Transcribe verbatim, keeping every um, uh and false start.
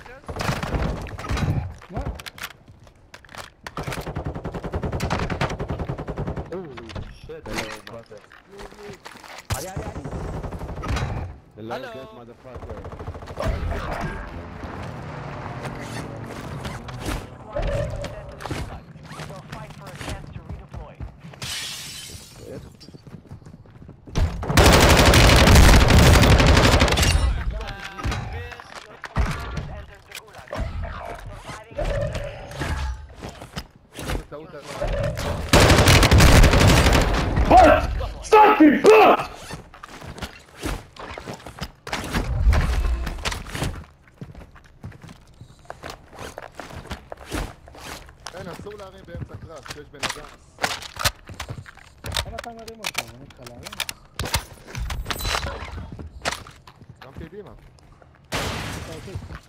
علي علي علي. Hello, motherfucker. Stop me, fuck! אין, אסור להרים באמצע קרב, כשיש בן אדם. למה אתה מרים אותו? אני צריך להרים? גם קדימה. אתה רוצה?